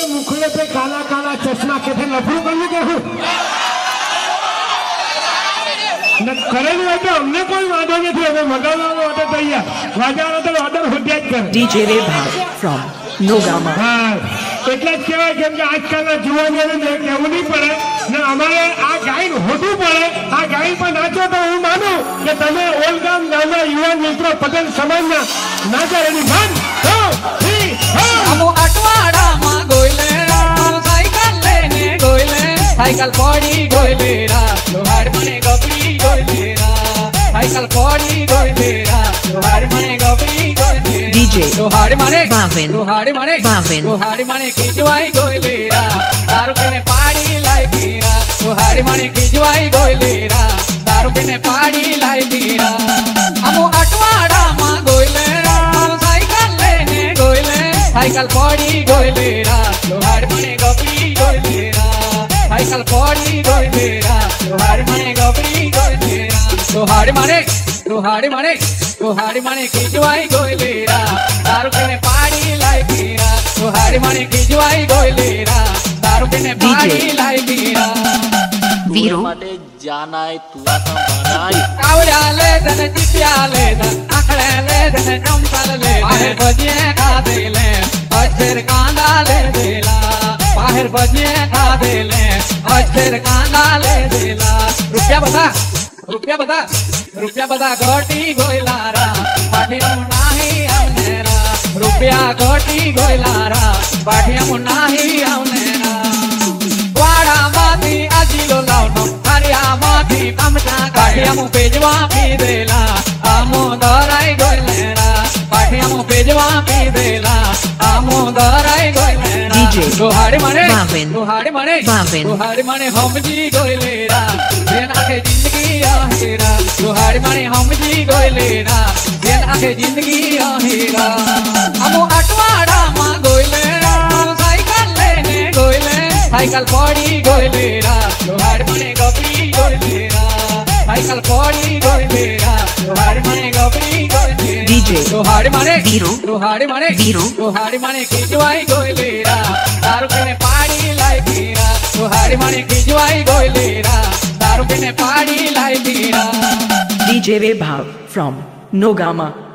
मुखड़े पे काला काला चश्मा कहते लफड़ू कर ली क्या करेलू है तो हमने कोई वादा नहीं थी हमें मगाना वादा तैयार वादा तो ऑर्डर हो जाए कर DJ Rebha from Nogama. हाँ એટલે જ કહેવાય કેમ કે આજકાલના જુવાનોને કહેવું નહીં પડે ને અમારે આ ગાયન હોતું પડે આ ગાયન પર નાચો તો હું માનું કે તમે ઓલગામ ગામના યુવાન મિત્રો પટેલ સમાજના નાચો એની ભાન તો અમો અટવાડામાં ગોયલેરા સાયકલ લઈને ગોયલે સાયકલ પડી ગોયલેરા લોહાર મને ગપડી ગોયલેરા સાયકલ પડી ગોયલેરા લોહાર મને ગપડી ગોયલેરા DJ લોહાર મને Bhavin. લોહાર મને Bhavin. લોહાર મને ખીજવાઈ ગોયલેરા દારૂ પીને પાડી લાઈ દીરા લોહાર મને ખીજવાઈ ગોયલેરા દારૂ પીને પાડી લાઈ દીરા અમો અટવાડામાં ગોયલેરા સાયકલ લઈને ગોયલે સાયકલ પડી ગોયલેરા લોહાર મને ગપડી ગોયલેરા સાયકલ પડી ગોયલેરા લોહાર મને ગપડી ગોયલેરા લોહાર મને ખીજવાઈ ગોયલેરા દારૂ પીને પાડી લાઈ દીરા લોહાર મને ખીજવાઈ ગોયલેરા દારૂ પીને પાડી લાઈ દીરા Viro માટે જાનાય તુઆતા બનાય કાવડા લે તને ચીપિયા લે તને આખડે લે તને ચમચાલ લે બાહેર ભજીએ ખાધે લે અચ્છેર કાંદા લે દેલા બાહેર ભજીએ ખાધે લે અચ્છેર કાંદા લે દેલા રૂપિયા બધા ઘટી ગોયલારા પાઠીનું નાહી આવનેરા રૂપિયા ઘટી ગોયલારા પાઠીનું નાહી આવનેરા વાડામાંથી આજીલો લાવનો હરિયામાંથી કામટા કાઠિયામું પેજવા પીધેલા આમો દરાઈ ગોયલેરા પાઠિયામું પેજવા પીધેલા આમો દરાઈ ગોયલેરા DJ લોહાડી મને Bhavin. Bhavin. લોહાડી મને હમજી ગોયલેરા બેન આખે જિંદગી આહેરા લોહાડી મને હમજી ગોયલેરા બેન આખે જિંદગી આહેરા આમો અટવાડામાં ગોયલેરા સાયકલ લઈને ગોયલે સાયકલ પડી ગોયલેરા લોહાર મને ગપડી ગોયલેરા સાયકલ પડી ગોયલેરા લોહાર મને ગપડી ગોયલેરા DJ લોહાર મને Viro લોહાર મને Viro લોહાર મને ખીજવાઈ ગોયલેરા દારૂ પીને પાડી લાઈ દીરા લોહાર મને ખીજવાઈ ગોયલેરા દારૂ પીને પાડી લાઈ દીરા DJ Rebha from Nogama.